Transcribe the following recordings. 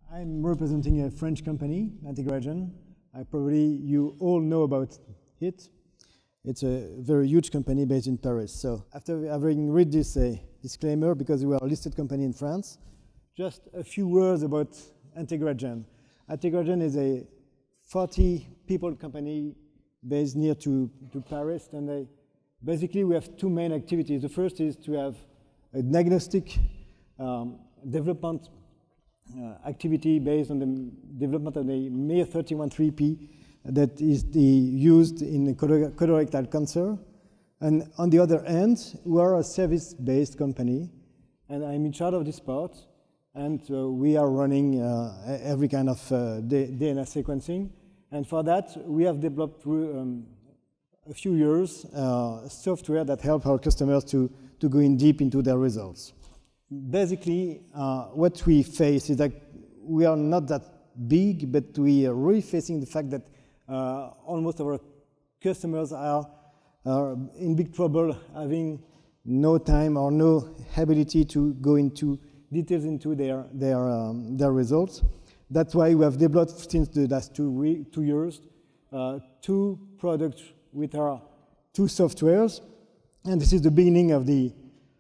I'm representing a French company, Integragen. You all know about it. It's a very huge company based in Paris. So after having read this disclaimer, because we are a listed company in France, just a few words about Integragen. Integragen is a 40-people company based near to Paris, and basically we have two main activities. The first is to have a diagnostic development activity based on the development of the miR-31-3P that is used in colorectal cancer. And on the other hand, we are a service-based company, and I'm in charge of this part. And we are running every kind of DNA sequencing. And for that, we have developed through a few years software that help our customers to go in deep into their results. Basically, what we face is that we are not that big, but we are really facing the fact that almost our customers are in big trouble, having no time or no ability to go into details into their results. That's why we have developed since the last 2 years two products with our two softwares, and this is the beginning of the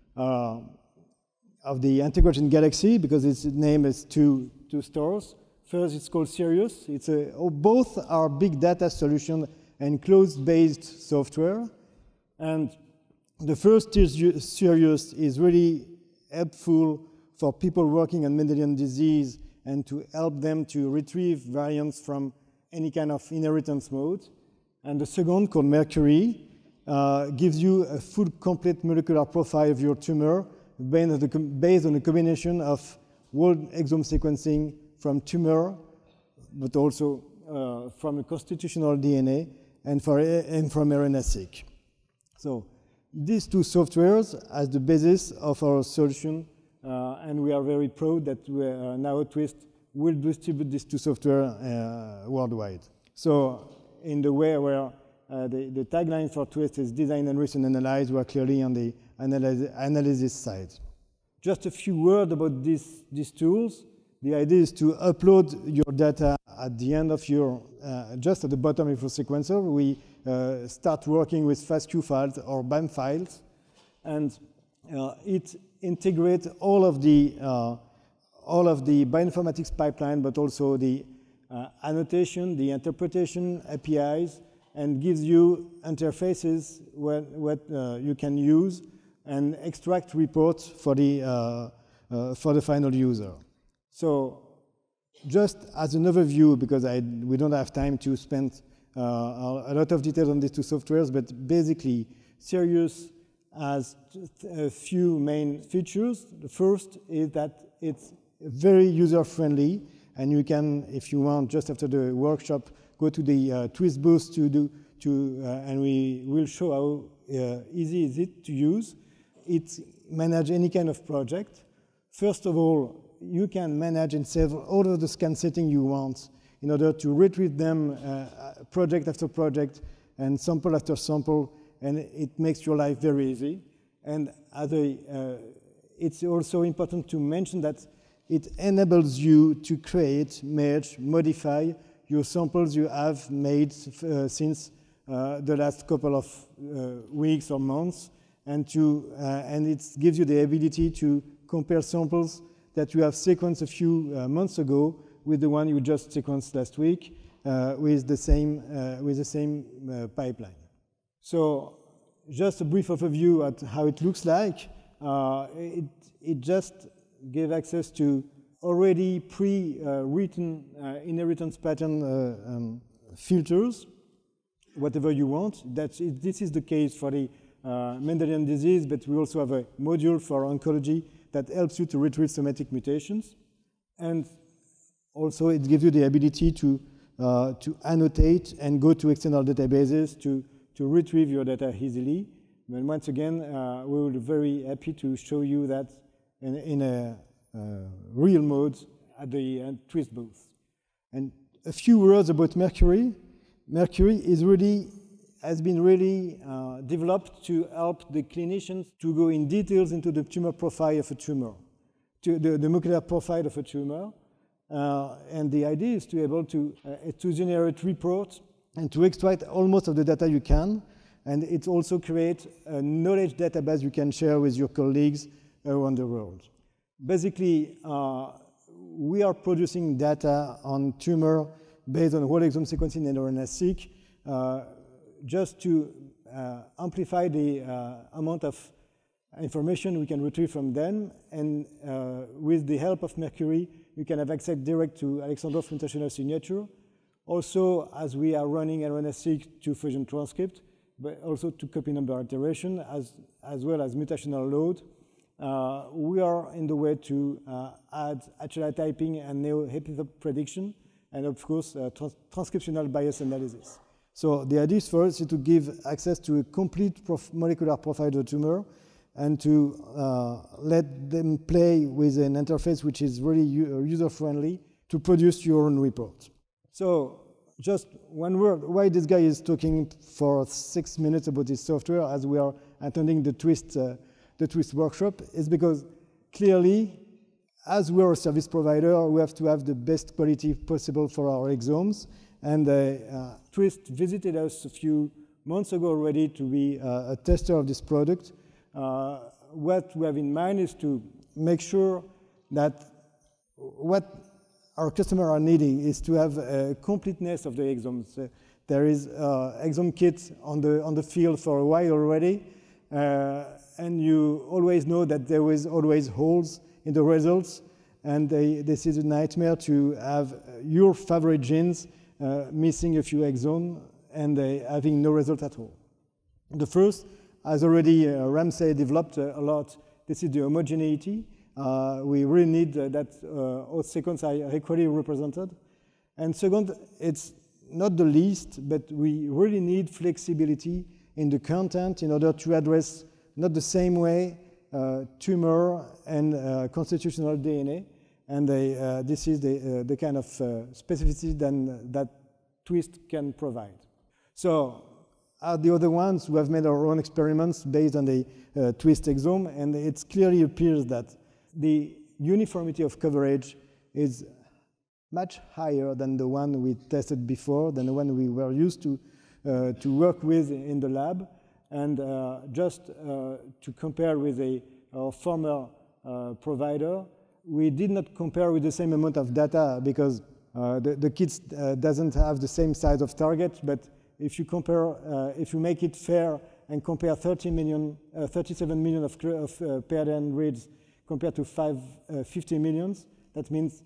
Integragen Galaxy, because its name is two stores. First, it's called Sirius. Both are big data solution and cloud-based software. And the first Sirius is really helpful for people working on Mendelian disease and to help them to retrieve variants from any kind of inheritance mode. And the second, called Mercury, gives you a full complete molecular profile of your tumor based on a combination of whole exome sequencing from tumor, but also from a constitutional DNA and from RNA-seq. So these two softwares as the basis of our solution, and we are very proud that now Twist will distribute these two software worldwide. So in the way where the tagline for Twist is design, enrich, and analyze, we are clearly on the analysis side. Just a few words about these tools. The idea is to upload your data at the end of your, just at the bottom of your sequencer. We start working with FASTQ files or BAM files, and it integrates all of the bioinformatics pipeline, but also the annotation, the interpretation APIs, and gives you interfaces what you can use and extract reports for the final user. So just as an overview, because we don't have time to spend a lot of details on these two softwares, but basically Sirius has a few main features. The first is that it's very user-friendly, and you can, if you want, just after the workshop, go to the Twist booth and we will show how easy is it to use. It manages any kind of project. First of all, you can manage and save all of the scan settings you want in order to retrieve them project after project and sample after sample, and it makes your life very easy. And it's also important to mention that it enables you to create, merge, modify your samples you have made since the last couple of weeks or months, and it gives you the ability to compare samples that you have sequenced a few months ago with the one you just sequenced last week with the same pipeline. So just a brief overview at how it looks like. It just gave access to already pre-written inheritance pattern filters, whatever you want. This is the case for the Mendelian disease, but we also have a module for oncology that helps you to retrieve somatic mutations. And also it gives you the ability to annotate and go to external databases to retrieve your data easily. And once again, we will be very happy to show you that in a real mode at the Twist booth. And a few words about Mercury. Mercury has been really developed to help the clinicians to go in details into the tumor profile of a tumor, to the molecular profile of a tumor. And the idea is to be able to generate reports and to extract almost of the data you can. And it also creates a knowledge database you can share with your colleagues around the world. Basically, we are producing data on tumor based on whole exome sequencing and RNA-seq just to amplify the amount of information we can retrieve from them. And with the help of Mercury, you can have access direct to Alexandrov international signature. Also, as we are running RNA-seq to fusion transcript, but also to copy number alteration, as well as mutational load. We are in the way to add HLA typing and neo-epitope prediction, and of course, transcriptional bias analysis. So the idea is for us to give access to a complete molecular profile of the tumor and to let them play with an interface which is really user-friendly to produce your own report. So just one word, why this guy is talking for 6 minutes about his software as we are attending the Twist workshop is because clearly, as we are a service provider, we have to have the best quality possible for our exomes. And Twist visited us a few months ago already to be a tester of this product. What we have in mind is to make sure that what our customers are needing is to have a completeness of the exomes. There is exome kit on the field for a while already, and you always know that there is always holes in the results, and this is a nightmare to have your favorite genes missing a few exomes and having no result at all. The first, as already Ramsey developed a lot, this is the homogeneity. We really need that all sequences are equally represented. And second, it's not the least, but we really need flexibility in the content in order to address not the same way tumor and constitutional DNA. And this is the kind of specificity that Twist can provide. So the other ones who have made our own experiments based on the Twist exome, and it clearly appears that the uniformity of coverage is much higher than the one we tested before, than the one we were used to work with in the lab. And just to compare with our former provider, we did not compare with the same amount of data because the kit doesn't have the same size of target. But if you compare, if you make it fair and compare 37 million of paired end reads compared to 50 million, that means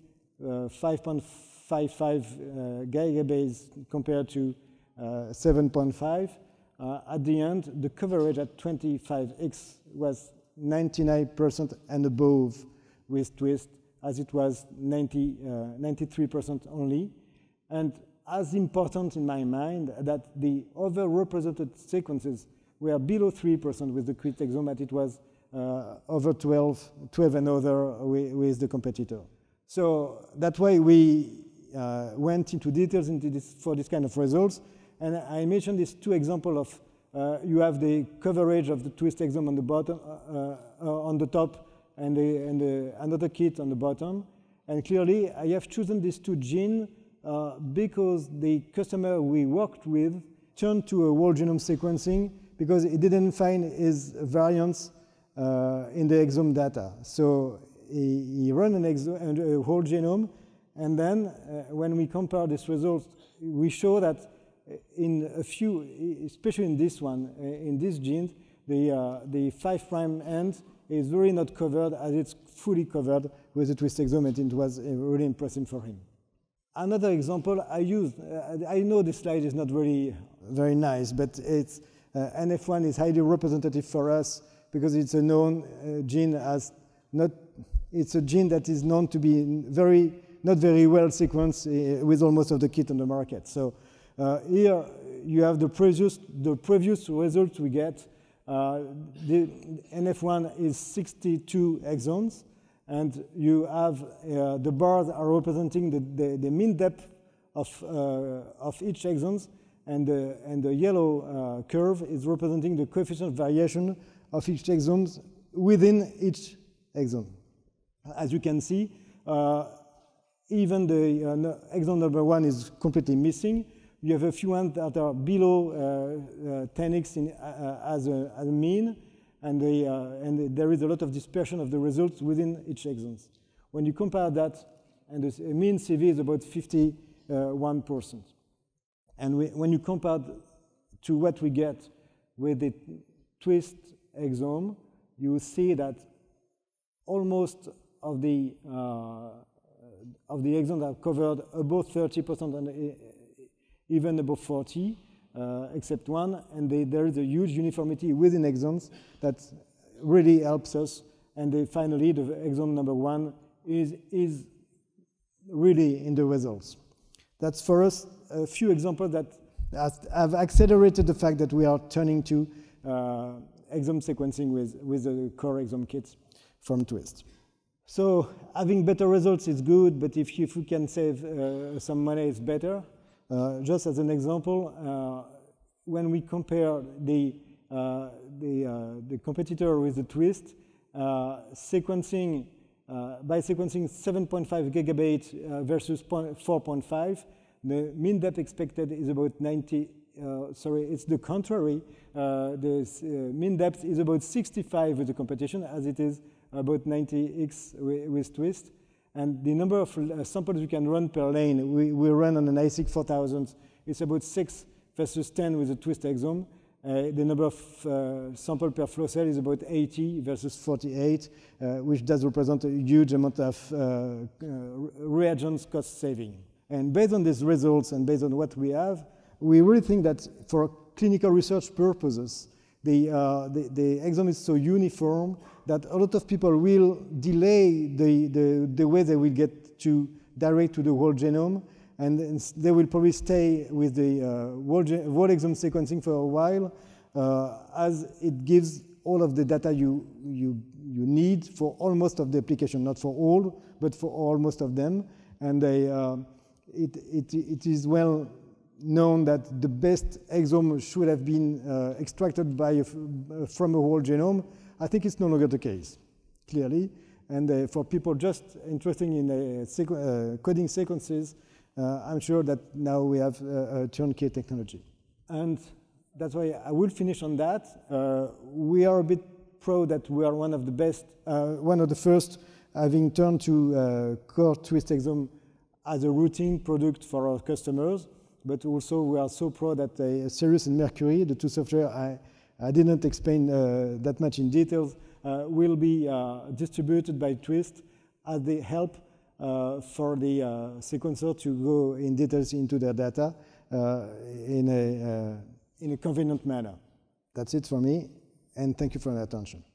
5.55 gigabase compared to 7.5. At the end, the coverage at 25x was 99% and above with Twist, as it was 93% only. And as important in my mind that the overrepresented sequences were below 3% with the Twist exome, that it was over 12 and other with the competitor. So that's why we went into details for this kind of results. And I mentioned these two examples of you have the coverage of the Twist exome on the bottom, on the top, and another kit on the bottom. And clearly, I have chosen these two genes because the customer we worked with turned to a whole genome sequencing because he didn't find his variants in the exome data. So he ran a whole genome, and then when we compare these results, we show that in a few, especially in this one, in this gene, the 5' end is really not covered as it's fully covered with the Twist exome, and it was really impressive for him. Another example I used, I know this slide is not really very nice, but it's NF1 is highly representative for us because it's a known gene it's a gene that is known to be not very well sequenced with almost of the kit on the market. So here you have the previous results we get. The NF1 is 62 exons, and you have the bars are representing the mean depth of each exons, and the yellow curve is representing the coefficient of variation of each exons within each exon. As you can see, even the exon number 1 is completely missing. You have a few ones that are below 10x as a mean, and there is a lot of dispersion of the results within each exon. When you compare that, and the mean CV is about 51%. And when you compare to what we get with the twist exome, you see that almost of the exons are covered above 30% and even above 40, except one, and there is a huge uniformity within exons that really helps us. And finally, the exon number 1 is really in the results. That's for us a few examples that have accelerated the fact that we are turning to exome sequencing with the core exome kits from Twist. So having better results is good, but if we can save some money, it's better. Just as an example, when we compare the competitor with the Twist, sequencing by sequencing 7.5 gigabit versus 4.5, the mean depth expected is about 90. Sorry, it's the contrary. The mean depth is about 65 with the competition, as it is about 90x with Twist. And the number of samples you can run per lane, we run on an ISIC 4000, it's about 6 versus 10 with the Twist exome. The number of samples per flow cell is about 80 versus 48, which does represent a huge amount of reagents cost saving. And based on these results and based on what we have, we really think that for clinical research purposes, the exome is so uniform that a lot of people will delay the way they will get to direct to the whole genome, and they will probably stay with the whole exome sequencing for a while, as it gives all of the data you need for almost of the application, not for all, but for almost of them. And it is well known that the best exome should have been extracted from a whole genome. I think it's no longer the case, clearly. And for people just interested in coding sequences, I'm sure that now we have a turnkey technology. And that's why I will finish on that. We are a bit proud that we are one of the best, one of the first having turned to core Twist exome as a routine product for our customers. But also we are so proud that Sirius and Mercury, the two software I didn't explain that much in details, will be distributed by Twist as they help for the sequencer to go in details into their data in a convenient manner. That's it for me, and thank you for your attention.